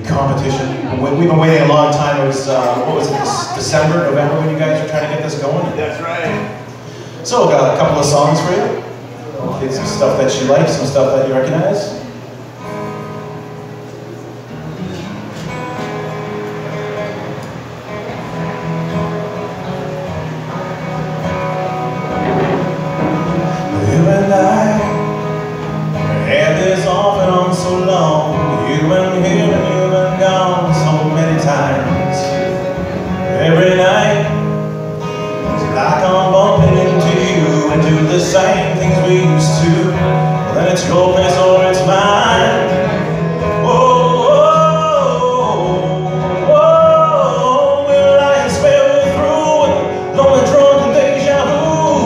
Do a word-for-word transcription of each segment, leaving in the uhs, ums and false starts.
competition. We've been waiting a long time. It was, uh, what was it, this December, November when you guys were trying to get this going? That's right. So, got a couple of songs for you. Get some stuff that you like, some stuff that you recognize. You and I had this off and on so long. You've been here and you've been gone so many times. Every night, it's like I'm bumping into you and do the same things we used to. Well, then it's your place or it's mine. Whoa, whoa, whoa, will I spell it through with lonely drunken deja vu?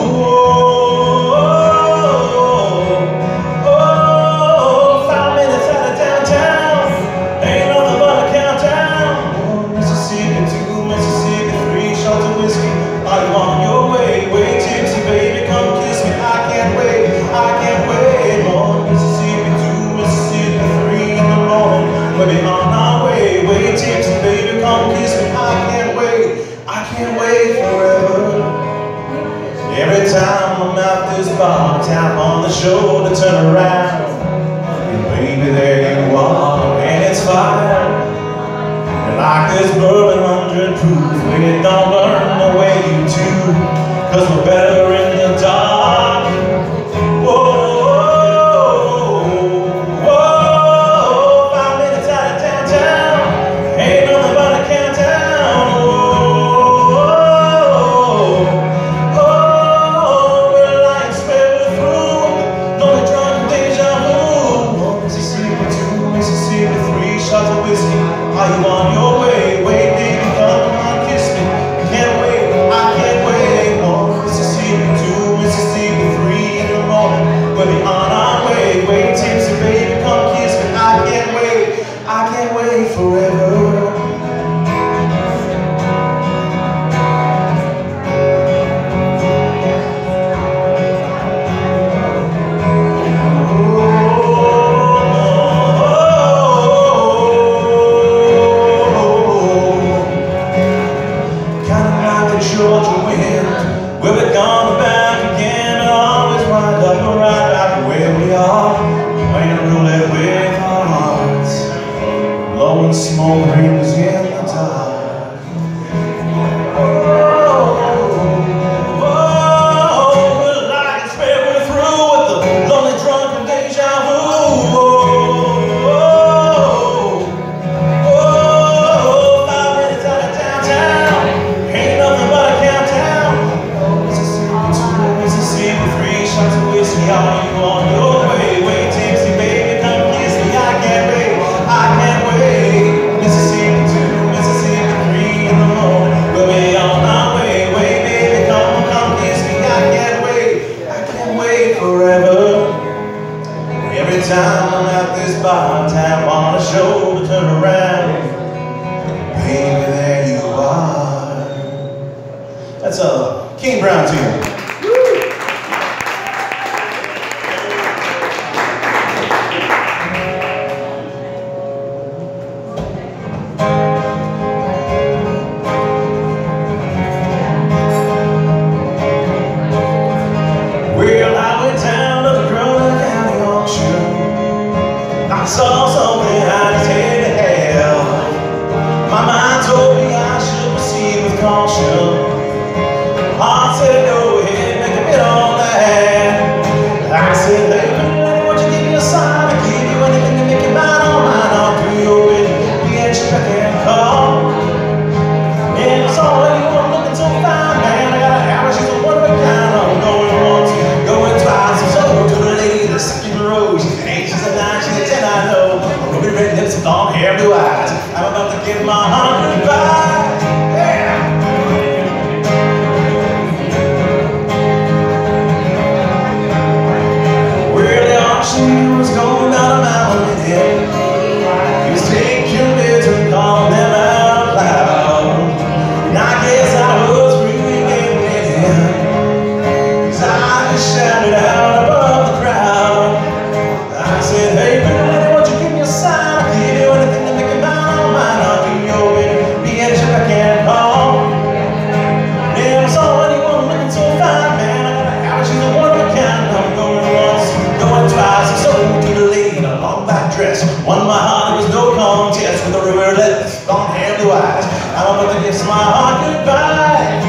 Every time I'm out this bar, tap on the shoulder, turn around, and baby, there you are, and it's fire. And like this bourbon hundred proof, we don't burn the way you do, cause we're better in the dark. Whoa, whoa, five minutes out of downtown, ain't nothing but a countdown. Shots of whiskey, are you on your way? Wait, baby, come on, kiss me. Can't wait, I can't wait. One Mississippi, two Mississippi, three in the morning. We'll be on our way. Wait, tipsy, baby, come kiss me. I can't wait, I can't wait forever. Georgia wind, we'll be gone back again, and always wind up right back where we are, playing roulette with our hearts, blowing smoke rings in the dark. Oh, oh, we're like it's where we're through with the lonely drunken deja vu. Oh, oh, oh, five minutes out of downtown, ain't nothing but are you on your way? Wait, tipsy, baby, come kiss me. I can't wait, I can't wait. Mississippi two, Mississippi three in the morning. We'll be on our way. Wait, baby, come, come kiss me. I can't wait, I can't wait forever. Every time I'm at this bar, tap on the shoulder, turn around, baby, there you are. That's a King Brown tune. I saw something I just had to have. My mind told me I should proceed with caution. Heart said go ahead, make a bid on that. I said, hey, baby, won't you give me a sign? I'll give you anything to make your mind on mine. I'll do your bidding, be at your beck and call. And it's already one looking so fine, man. I got a hammer, she's a one of a kind. I'm going once, going twice, so to the lady, the second row. She's an eight, she's a nine, she's a ten, I know. Ruby red lips, blonde hair, blue eyes. I'm about to give my heart goodbye. Yeah. Where the auction was going down a mountain hill, he was taking bids and calling them out loud. And I guess I was really getting it in, 'cause I just shouted out above the crowd. I said, hey, baby, won't you give me a sign? I'll give you anything to make it mine. I'm about to kiss my heart goodbye.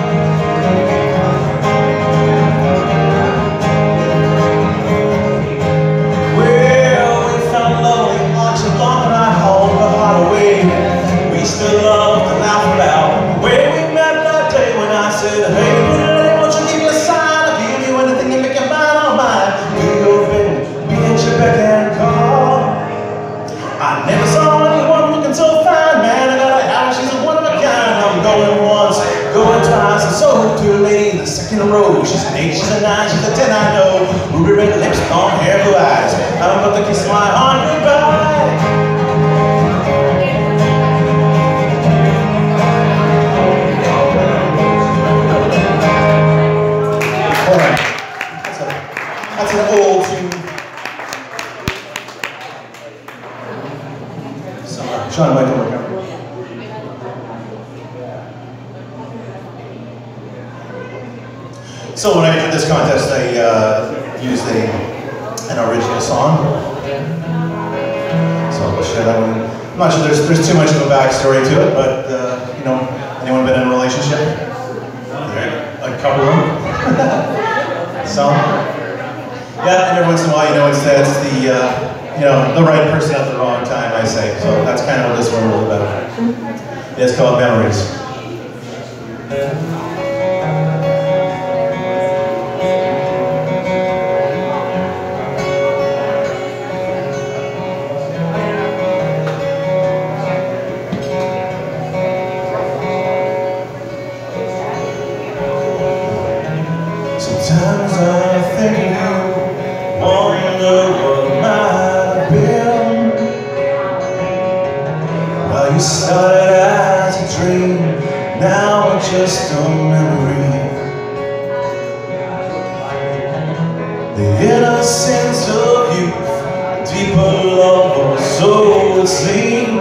Well, we found love in auction long and I hauled the heart away. We still love to laugh about the way we met that day when I said, hey, baby, won't you give me a sign? I'll give you anything to make your mind on mine. Do your thing, be at your beck and call. I never saw anyone looking so fine, man. I got a house, she's a one of a kind. I'm going once, going twice, and so to a lady, the second row. She's an eight, she's a nine, she's a ten, I know. Ruby red lips, long hair, blue eyes. I'm about to kiss my heart goodbye. All right, that's, a, that's an old tune. Sean Michael recovery. So when I entered this contest, I uh, used a, an original song. So I'll share that one. I'm not sure there's, there's too much of a backstory to it, but uh, you know, anyone been in a relationship? A couple of them? Some? Yeah, and every once in a while, you know, it's, it's the, uh, you know, the right person at the wrong time, I say. So that's kind of what this one was about. It's called Memories. Sometimes I think of you, wonder what might have been. Well, you started as a dream, now it's just a memory. The innocence of youth, deeper love, or so it seemed.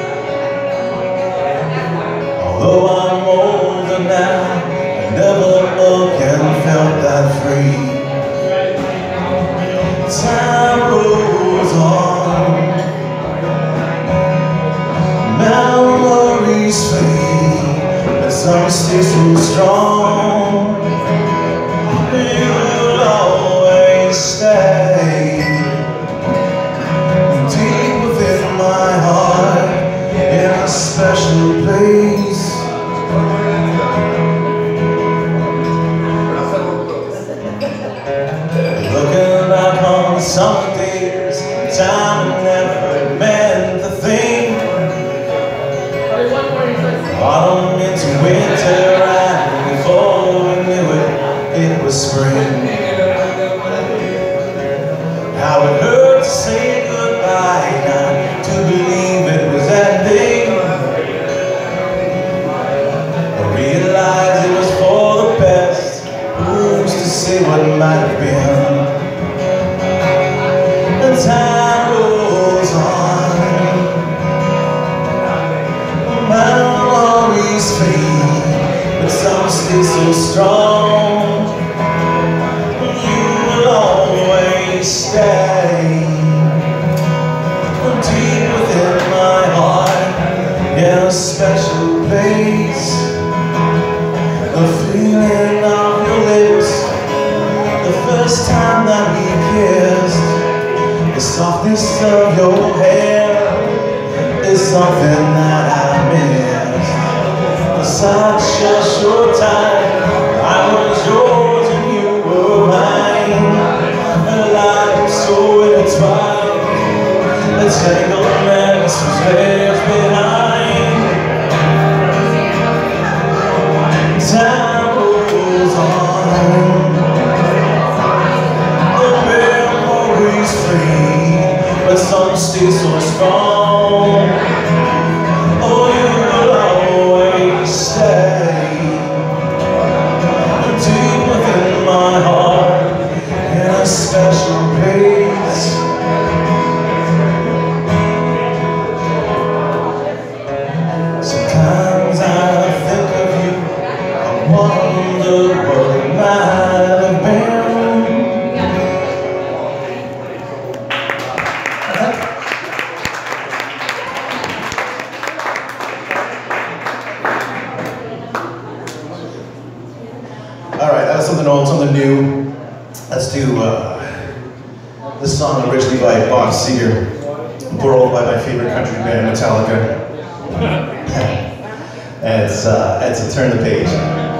Although I'm older now, I never looked and felt that free. Time rolls on, memories fade, but some stay so strong. You'll always stay deep within my heart, in a special place. Looking back on some days, time never meant the thing. Autumn into winter, and before we knew it, it was spring. How it hurt to say goodbye, not to believe it was ending. I realized it was for the best. Who's to say what might have been? The time rolls on, memories fade, but some stay so strong. You will always stay deep within my heart, in a special place. The feeling of your lips, the first time that we kissed, the softness of your hair is something that I missed. For such a short time, I was yours and you were mine. A life so intertwined, the tanglements was left behind. Time rolls on, the memories fade, but some stay so strong. Oh, you will always stay deep within my heart, in a special place. Sometimes I think of you, I wonder what it might have been. something old, something new. Let's do uh, this song originally by Bob Seger, borrowed by my favorite country band, Metallica. And it's, uh, it's a Turn the Page.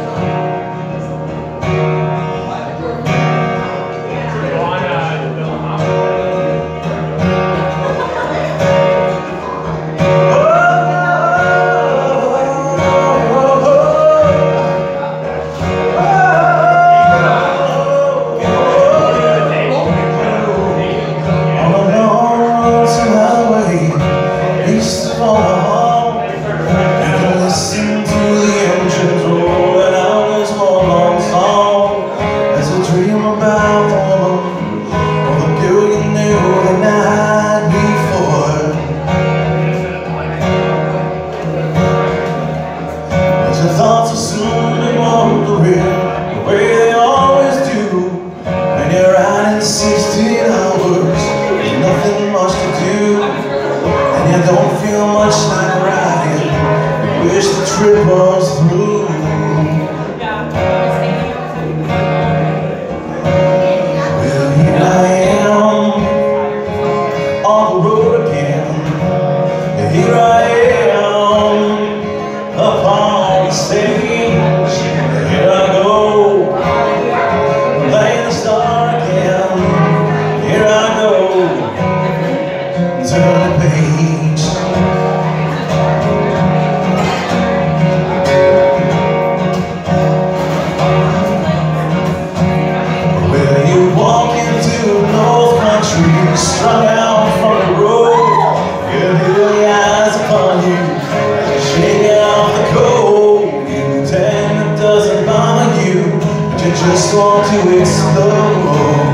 Just want to explode.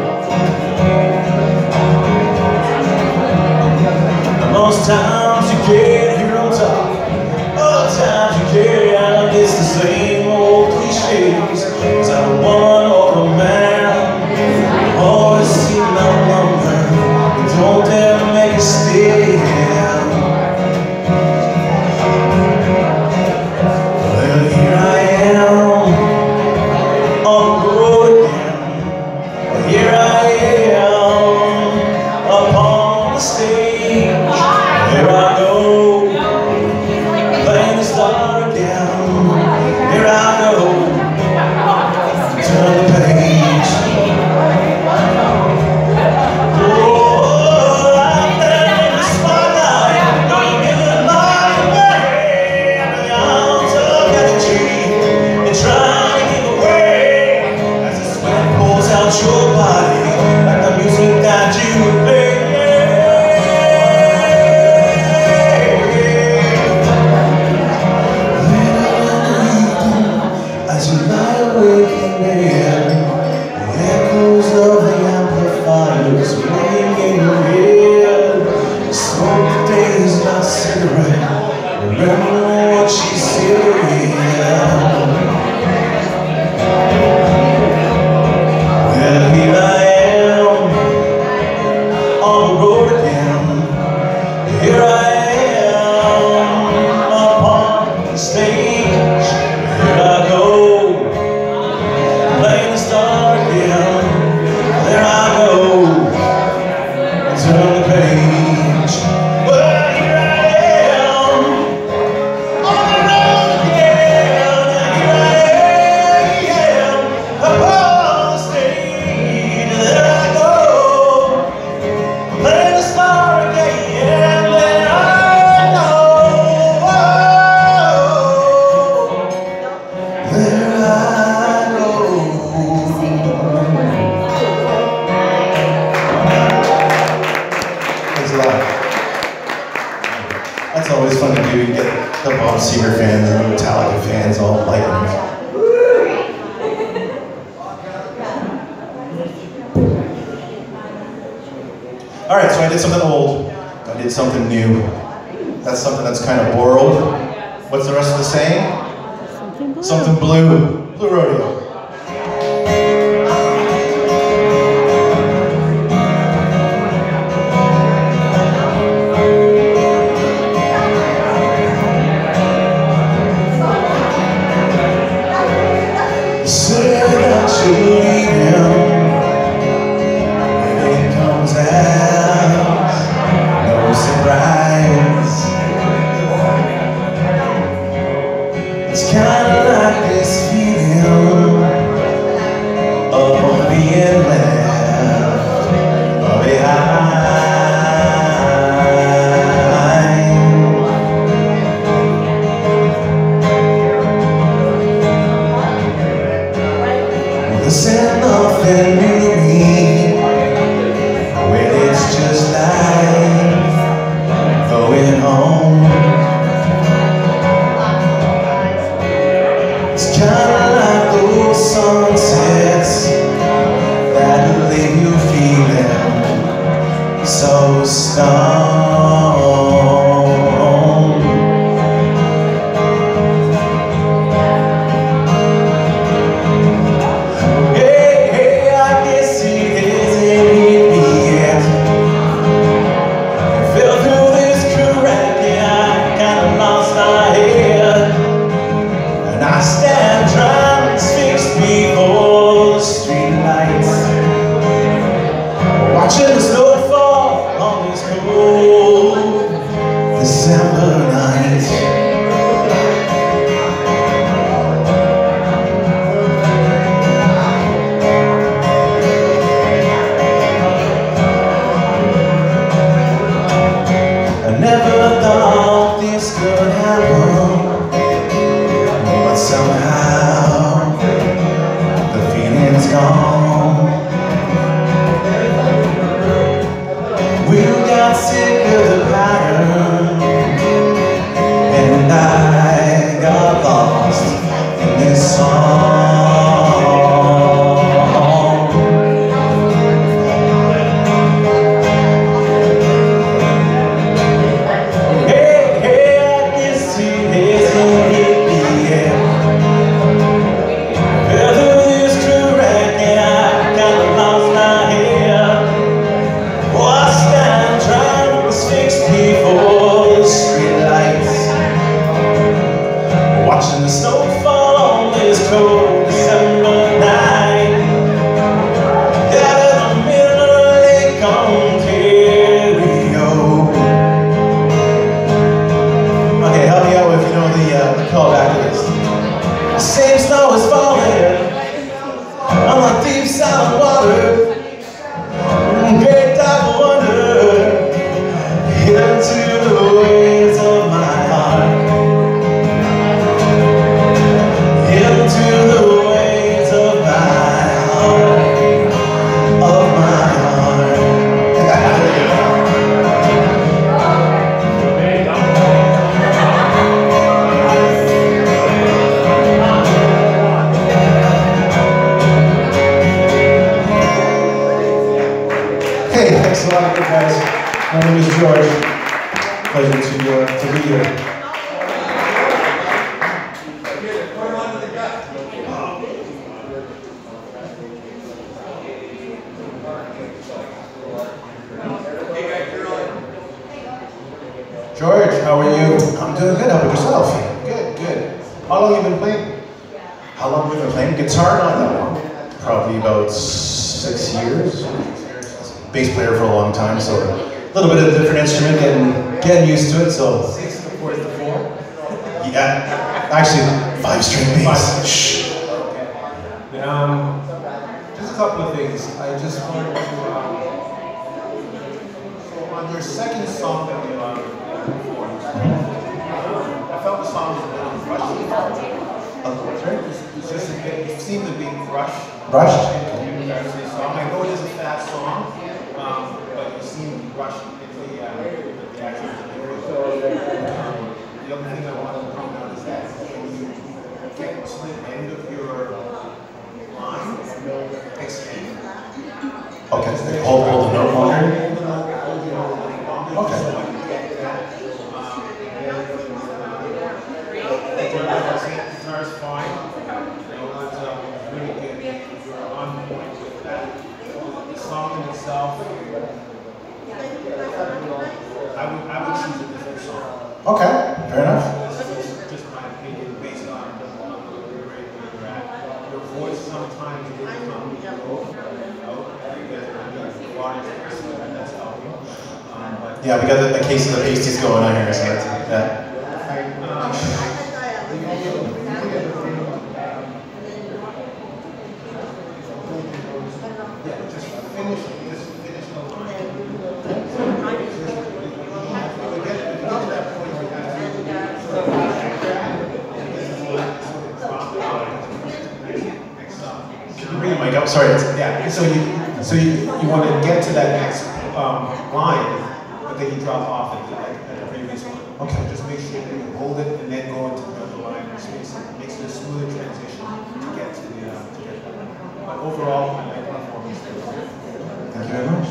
Most times you get here on top, other times you carry out it's the same old cliches. Is that a woman or a man? You always seem no longer. You don't dare make a stand. Well, here I am. That's always fun to do. You get the Bob Seger fans and the Metallica fans all liking it. All right, so I did something old. I did something new. That's something that's kind of borrowed. What's the rest of the saying? Something blue. Something blue. Blue rodeo. Say that night. I never thought this could happen, but somehow the feeling's gone. We got sick of the pattern, and I got lost in this song. Hey, hey, I can see this in the air. Weather is correct, and I got lost my hair. What's that driving sixty for the streetlights, watching the snow fall on this cold December night, out in the middle of Lake Ontario. Okay, help me out if you know the, uh, the callback to this. The same snow is falling on the deep silent water. Great dark wonder into the waves of my heart, into the waves of my heart, of my heart. Hey, thanks a lot, guys. My name is George. Pleasure to, uh, to be here. George, how are you? I'm doing good. How about yourself? Good, good. How long have you been playing? How long have you been playing guitar? Not that long. Probably about six years. Bass player for a long time, so a little bit of a different instrument, getting getting used to it. So Six to four is the four? yeah, actually five string bass. Shh. Okay. Um, just a couple of things. I just wanted to, um, so on your second song that you um, performed, I felt the song was a little rushed. It's just a bit, it seemed to be rushed. Rushed? In regards to the song. I know it is a fast song, um, but you seem rushed in the, uh, the actual delivery. Um, the other thing I wanted to point out is that when you get to the end of your line, extend. Okay, so hold, hold the note longer. Hold the note, hold the note longer. Okay. So I can get that. Um, the guitar is fine. You know, it's uh, really good. You're on point with that. The song in itself, I would, I would choose a different song. Okay, fair enough. This is just my opinion based on the rate where you're at. Your voice sometimes will come low out because the water is that's helping. Um, but Yeah, we got the, the case of the pasties going on here, so that's, yeah. um, yeah, just finish, just finish the line. Bring the mic up, sorry. it's- Yeah, so you, so you, you want to get to that next um, line, but then you drop off at the, at the previous one. Okay. Just make sure that you hold it and then go into the other line, which makes it, makes it a smoother transition to get to the, uh, to get there. But overall, I like the performance there. Thank you very much.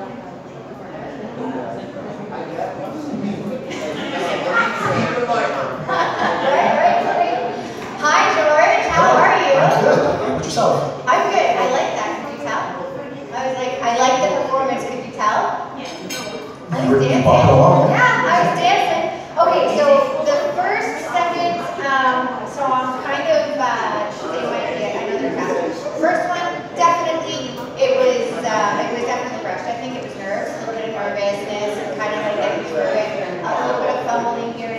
Hi George, how are you? I'm good. How about yourself? I'm good. I like that. Could you tell? I was like, I like the performance. Could you tell? I You was were dancing. bopping along, yeah? Yeah, I was dancing. Okay, so the first, second um, song kind of uh, they might be another factor. First one, definitely, it was uh, it was definitely rushed. I think it was nerves, a little bit of nervousness, and kind of like getting through it. A little bit of fumbling here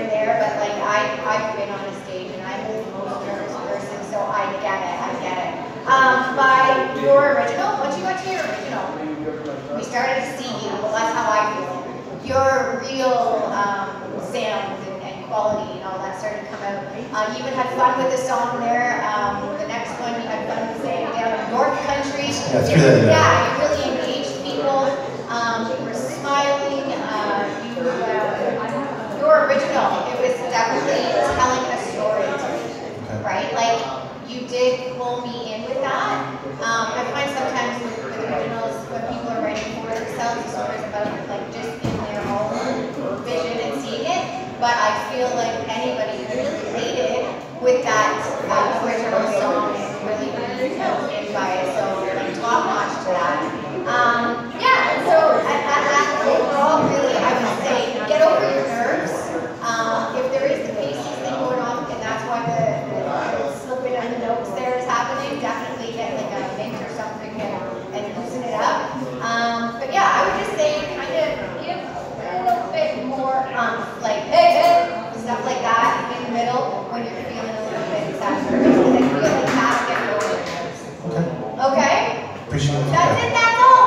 I've been on a stage and I'm the most nervous person, so I get it, I get it. Um, by your original, once you got to your original, we started to see you, well that's how I feel. Your real um, sound and, and quality and all that started to come out. Uh, you even had fun with the song there. Um, the next one you had fun saying down in North Country. Yeah, through that. Yeah, you really engaged people. Um, you were smiling. Uh, you, uh, your original, it was definitely telling a story to me, right? Like you did pull me in with that. Um, I find sometimes with, with originals, when people are writing for themselves, it's always about like just in their own vision and seeing it. But I feel like anybody who really related with that uh, original song is really pulled in by it. So like top notch to that. Um, yeah. So at, at, at overall, really, I would say get over your nerves. Um, if there is the pacing thing going on, and that's why the, the slipping of the notes there is happening, definitely get like a mint or something and, and loosen it up. Um, but yeah, I would just say kind of give a little bit more um, like hey, hey, stuff like that in the middle when you're feeling a little bit sad nervous. Because I feel like that's getting over your nerves. Okay. Okay? Appreciate it. That's it, that's all.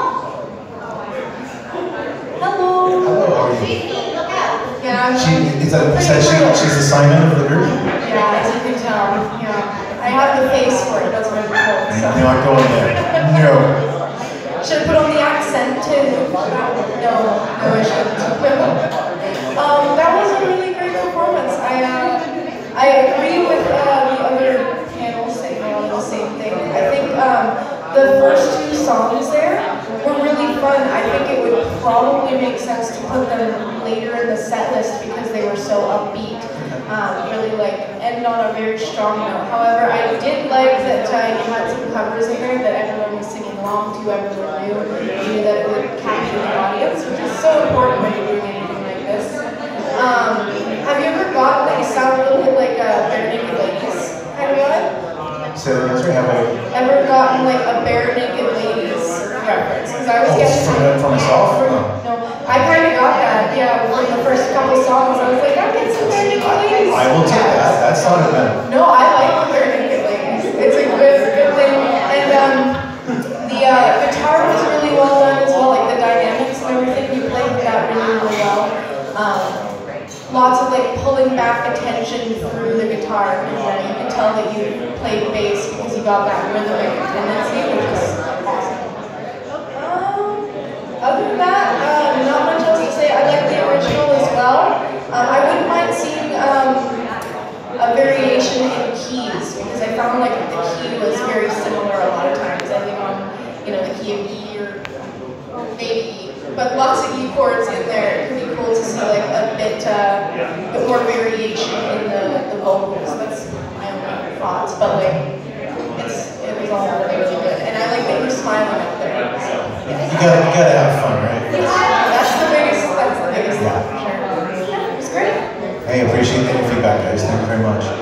Hello. Hello, how are you? She's neat, look out. Yeah, She, is that, is that she, she's the Simon of the group? yeah, as you can tell, yeah. I have the face for it, that's what it's called, so. You're not going there. No. Should have put on the accent too. No, no, I shouldn't. um, that was a really great performance. I, uh, I agree with uh, the other panels saying on the same thing. I think um, the first two songs there were really fun. I think it would probably make sense to put them later in the set list because they were so upbeat. Um, really like end on a very strong note. However, I did like that uh, you had some covers in there that everyone was singing along to, everyone knew. You knew that it would capture the audience, which is so important when you're doing anything like this. Um, have you ever gotten that you sound a little bit like a Bare Naked Ladies kind of guy? So that's right. Have I? Ever gotten like a Bare Naked Ladies reference? Because I was Oh, getting from, from myself? from, no, I kind of got that. Yeah, from the first couple songs, I was like, I get some Bare Naked Ladies. I will take that. That's not a bad. No, I like the Bare Naked Ladies. It's a good, good thing. And um, the uh, guitar was really well done as well, like the dynamics and everything. You played with that really, really well. Um, lots of like pulling back attention through the guitar, and uh, you can tell that you played bass because you got that rhythmic tendency, which is awesome. Um, other than that, uh, not much else to say. I like the original as well. Um, I wouldn't mind seeing um, a variation in keys because I found like the key was very similar a lot of times. I think on you know the key of E or maybe E, but lots of E chords in there. It could be cool to see like a bit, uh, bit more variation in the, the vocals. That's my own thoughts, but like it's it was all really good, and I like that you're smiling up there. So yeah. You gotta, you gotta have fun, right? That's the biggest. That's the biggest thing for sure. Yeah, it was great. Hey, appreciate the feedback, guys. Thank you very much.